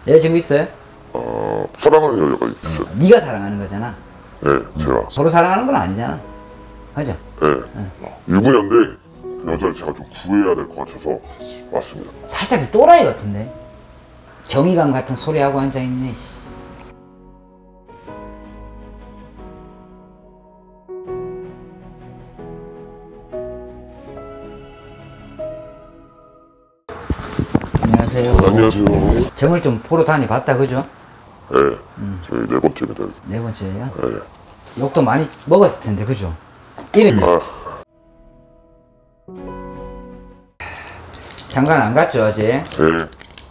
여자친구 있어요? 사랑하는 여자가 있어요. 네가 사랑하는 거잖아. 네, 제가. 서로 사랑하는 건 아니잖아. 그죠? 네. 유부녀인데 그 여자를 제가 좀 구해야 될 것 같아서 왔습니다. 살짝 또라이 같은데? 정의감 같은 소리 하고 앉아있네. 씨. 안녕하세요. 안녕하세요. 점을 좀 보러 다녀봤다, 그죠? 네, 저희 네 번째입니다. 네 번째예요? 네. 욕도 많이 먹었을 텐데, 그죠? 이름이 장관 안 갔죠, 어제? 네.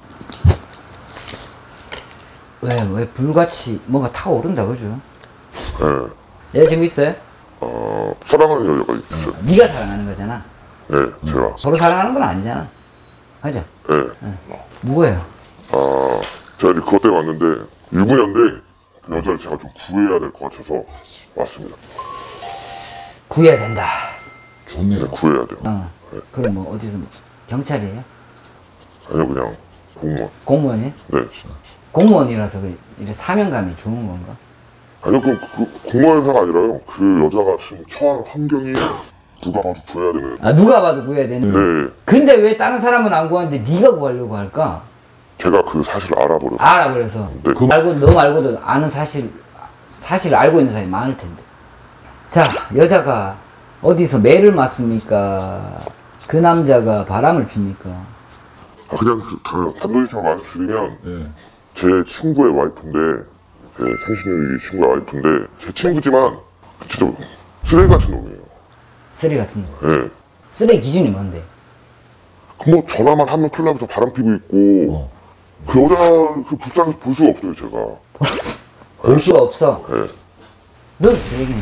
왜 불같이 뭔가 타오른다, 그죠? 네. 여자친구 있어요? 사랑하는 여자가 있어요. 네가 사랑하는 거잖아. 네, 제가. 서로 사랑하는 건 아니잖아. 그죠? 네. 누구예요? 제가 이제 그것 때문에 왔는데 유부녀인데 그 여자를 제가 좀 구해야 될 것 같아서 왔습니다. 구해야 된다. 네, 구해야 돼요. 그럼 뭐 어디서 경찰이에요? 아니요, 그냥 공무원. 공무원이? 네. 공무원이라서 이래 사명감이 좋은 건가? 아니요, 그 공무원 회사가 아니라요. 그 여자가 지금 처한 환경이 누가 봐도 구해야 되는. 누가 봐도 구해야 되는. 네. 근데 왜 다른 사람은 안 구하는데 네가 구하려고 할까? 제가 그 사실을 알아버려서. 알아버려서. 네. 너 말고도 아는 사실을 알고 있는 사람이 많을 텐데. 자, 여자가 어디서 매를 맞습니까? 그 남자가 바람을 핍니까? 그냥 단도직입적으로 말씀드리면 제 친구의 와이프인데, 제 상신의 친구의 와이프인데, 제 친구지만 진짜 쓰레기 같은 놈이에요. 쓰레기 같은 거. 네. 쓰레기 기준이 뭔데? 뭐 전화만 하면 클럽에서 바람 피고 있고 그 여자 그 불쌍해서 볼 수가 없어요, 제가. 볼 수가 없어. 네. 너도 쓰레기네.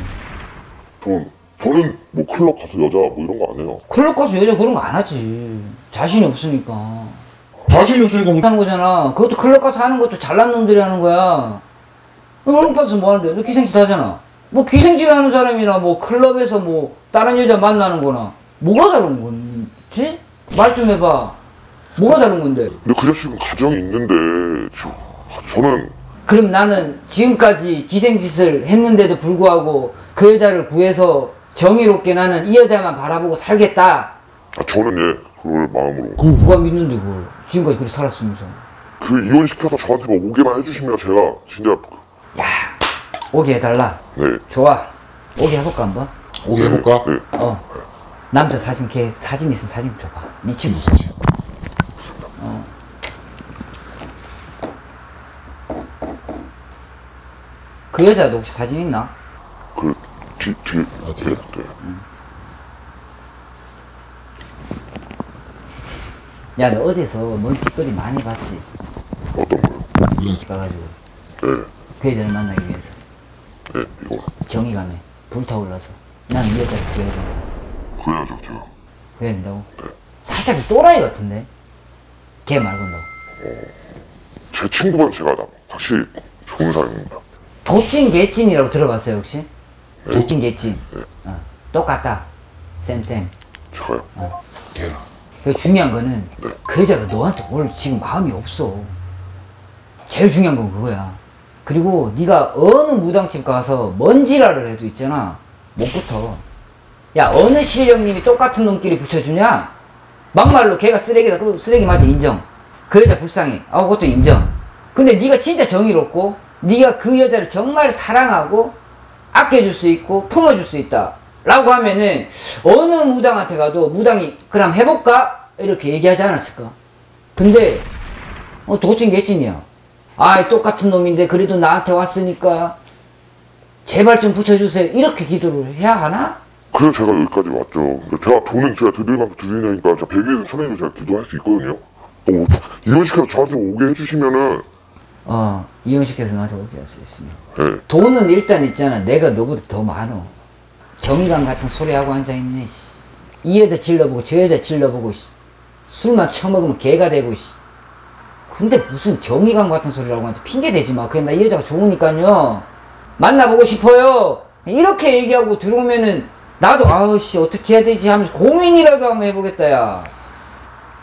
저는 뭐 클럽 가서 여자 뭐 이런 거 안 해요. 클럽 가서 여자 그런 거 안 하지. 자신이 없으니까. 자신이 없으니까 하는 거잖아. 그것도 클럽 가서 하는 것도 잘난 놈들이 하는 거야. 클럽 가서 뭐 하는데? 너 기생짓 하잖아. 뭐 기생짓 하는 사람이나 뭐 클럽에서 뭐 다른 여자 만나는 거나 뭐가 다른 건지? 말 좀 해봐. 뭐가 다른 건데? 근데 그 자식은 가정이 있는데 저는 그럼 나는 지금까지 기생짓을 했는데도 불구하고 그 여자를 구해서 정의롭게 나는 이 여자만 바라보고 살겠다. 저는 그걸 마음으로. 누가 믿는데 그걸. 지금까지 그렇게 살았으면서. 그 이혼시켜서 저한테 뭐 오게만 해주시면 제가 진짜. 야, 오게 해달라. 네. 좋아. 오게 해볼까 한번? 오게 해볼까? 네. 남자 사진 사진 있으면 사진 좀 줘봐. 네 친구. 그 여자도 혹시 사진 있나? 뒤에. 네. 야, 너 어디서 뭔 짓거리 많이 봤지? 어떤 거요? 가가지고 네. 그 여자를 만나기 위해서 네, 이거. 정의감에 불타올라서 난 이 여자를 구해야 된다. 구해야죠, 제가. 구해야 된다고? 살짝 또라이 같은데? 걔 말고 너. 제 친구는 제가 확실히 좋은 사람입니다. 도찐 개찐이라고 들어봤어요 혹시? 도찐 개찐. 똑같다. 쌤. 제가요? 걔랑 중요한 거는 그 여자가 너한테 올 지금 마음이 없어. 제일 중요한 건 그거야. 그리고 네가 어느 무당집 가서 뭔 지랄을 해도 있잖아, 못 붙어. 야, 어느 실령님이 똑같은 놈끼리 붙여주냐? 막말로 걔가 쓰레기다. 그 쓰레기 맞아, 인정. 그 여자 불쌍해. 그것도 인정. 근데 네가 진짜 정의롭고 네가 그 여자를 정말 사랑하고 아껴줄 수 있고 품어줄 수 있다 라고 하면은 어느 무당한테 가도 무당이 그럼 해볼까? 이렇게 얘기하지 않았을까? 근데 도찐 개찐이야. 똑같은 놈인데 그래도 나한테 왔으니까 제발 좀 붙여주세요 이렇게 기도를 해야 하나? 그래서 제가 여기까지 왔죠. 제가 돈은 제가 드릴 만큼 드리니까 100일이든 1000일이든 제가 기도할 수 있거든요. 이혼시켜서 저한테 오게 해주시면은. 이혼시켜서 나한테 오게 할 수 있으면. 네. 돈은 일단 있잖아. 내가 너보다 더 많어. 정의감 같은 소리 하고 앉아있네. 이 여자 질러보고 저 여자 질러보고 술만 처먹으면 개가 되고. 근데 무슨 정의감 같은 소리라고 하는데 핑계 대지 마. 그냥 나 이 여자가 좋으니까요. 만나보고 싶어요. 이렇게 얘기하고 들어오면은 나도 어떻게 해야 되지 하면서 고민이라도 한번 해보겠다, 야.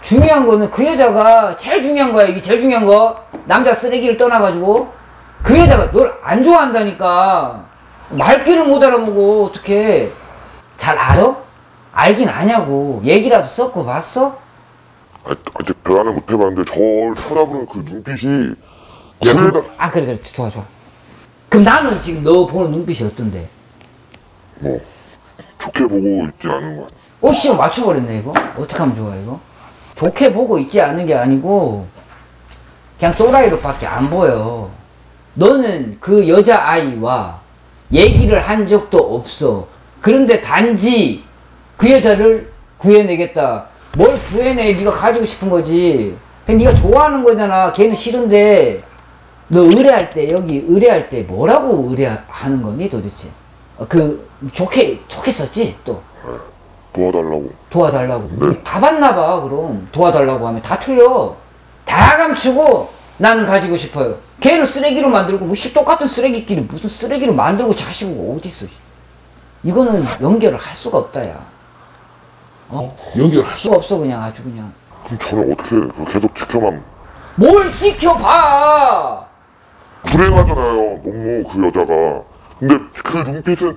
중요한 거는 그 여자가 제일 중요한 거야. 이게 제일 중요한 거. 남자 쓰레기를 떠나가지고 그 여자가 널 안 좋아한다니까. 말귀를 못 알아보고 어떻게 잘 알아? 알긴 아냐고. 얘기라도 섞어 봤어? 아직 대화는 못 해봤는데 저를 쳐다보는 그 눈빛이 술에다 아 그래 좋아. 그럼 나는 지금 너 보는 눈빛이 어떤데? 뭐 좋게 보고 있지 않은 것 같아. 씨발 맞춰버렸네 이거. 어떻게 하면 좋아 이거? 좋게 보고 있지 않은 게 아니고 그냥 또라이로밖에 안 보여. 너는 그 여자아이와 얘기를 한 적도 없어. 그런데 단지 그 여자를 구해내겠다. 뭘 구해내? 네가 가지고 싶은 거지. 그냥 네가 좋아하는 거잖아. 걔는 싫은데 너 의뢰할 때 여기 의뢰할 때 뭐라고 의뢰하는 거니 도대체? 좋게 썼지 또. 도와달라고. 다 봤나 봐. 그럼 도와달라고 하면 다 틀려. 다 감추고 나는 가지고 싶어요. 걔를 쓰레기로 만들고 똑같은 쓰레기끼리 무슨 쓰레기로 만들고 자시고 어딨어. 이거는 연결을 할 수가 없다 야. 연결할 수가 없어 그냥 아주 그냥. 그럼 저는 어떻게 계속 지켜만 뭘 지켜봐. 불행하잖아요. 너무 그 여자가. 근데 그 눈빛은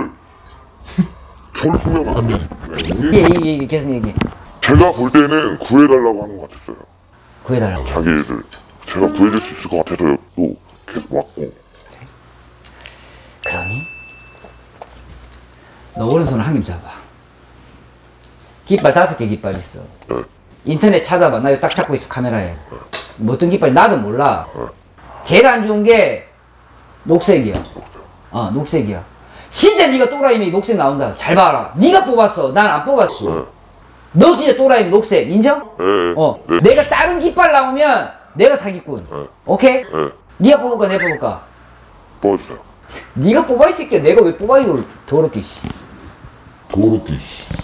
저를 보면 얘기 계속 얘기해. 제가 볼 때는 구해달라고 하는 것 같았어요. 구해달라고. 자기를 제가 구해줄 수 있을 것 같아서 또 계속 왔고. 그러니? 너 오른손을 한 김 잡아. 깃발 5개 깃발 있어. 네. 인터넷 찾아봐. 나 이거 딱 잡고 있어 카메라에. 뭐 어떤 깃발이 나도 몰라. 제일 안 좋은 게 녹색이야. 녹색이야. 진짜 네가 또라이면 녹색 나온다. 잘 봐라. 네가 뽑았어. 난 안 뽑았어. 너 진짜 또라이면 녹색. 인정? 네. 내가 다른 깃발 나오면 내가 사기꾼. 오케이? 네가 뽑을까 내가 뽑을까? 뽑아주세요. 네가 뽑아 이 새끼야. 내가 왜 뽑아 이걸 더럽게 씨. 도로티.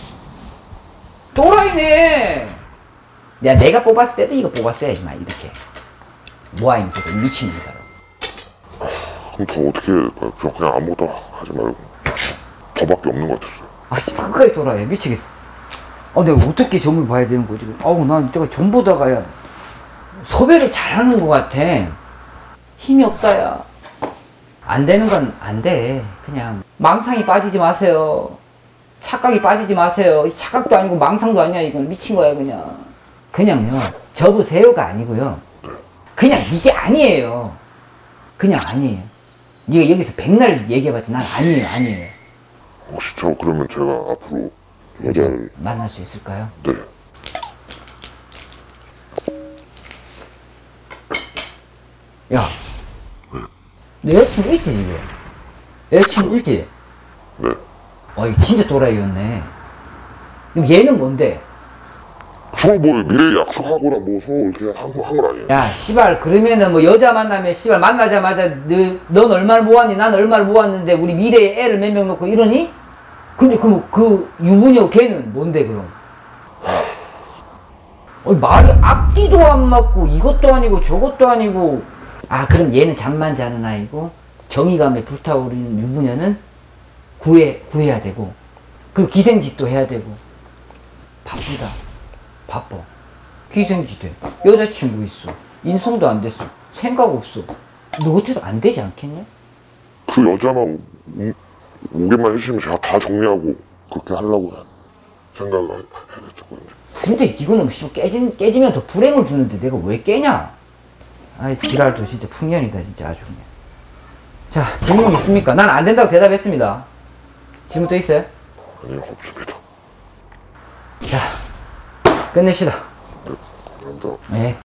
또라이네. 내가 뽑았을 때도 이거 뽑았어야지 막 이렇게. 모아임 그거 미친놈이다. 그럼 저 어떻게 할까요? 그냥 아무것도 하지 말고 저밖에 없는 것 같았어요. 씨 끝까지 또라이야. 미치겠어. 내가 어떻게 점을 봐야 되는 거지? 난 내가 점 보다가 섭외를 잘하는 것 같아. 힘이 없다 야. 안 되는 건 안 돼. 그냥 망상이 빠지지 마세요. 착각이 빠지지 마세요. 착각도 아니고 망상도 아니야. 이건 미친 거야 그냥. 그냥요. 접으세요가 아니고요. 그냥 이게 아니에요. 그냥 아니에요. 네가 여기서 백날 얘기해봤지 난 아니에요. 혹시 저 그러면 제가 앞으로 여자를 만날 수 있을까요? 네. 야, 내 여자친구 있지 지금? 여자친구 있지? 네. 이거 진짜 또라이였네. 그럼 얘는 뭔데? 서로 뭐 미래에 약속하거나 뭐 서로 이렇게 한 건 아니에요. 야, 씨발, 그러면은 뭐 여자 만나면 씨발 만나자마자 넌 얼마를 모았니? 난 얼마를 모았는데 우리 미래에 애를 몇 명 놓고 이러니? 근데 그 유부녀 걔는 뭔데 그럼? 말이 앞뒤도 안 맞고 이것도 아니고 저것도 아니고. 그럼 얘는 잠만 자는 아이고 정의감에 불타오르는 유부녀는 구해야 되고 그리고 기생짓도 해야 되고 바빠. 기생짓해. 여자친구 있어. 인성도 안 됐어. 생각 없어. 너 같아도 안 되지 않겠냐? 그 여자만 오게만 해주시면 제가 다 정리하고 그렇게 하려고 생각을 했었거든요. 근데 이거는 깨지면 더 불행을 주는데 내가 왜 깨냐? 지랄도 진짜 풍년이다 진짜 아주 그냥. 자, 질문 있습니까? 난 안 된다고 대답했습니다. 질문 또 있어요? 아니요, 없습니다. 자, 끝냅시다. 감사합니다. 네.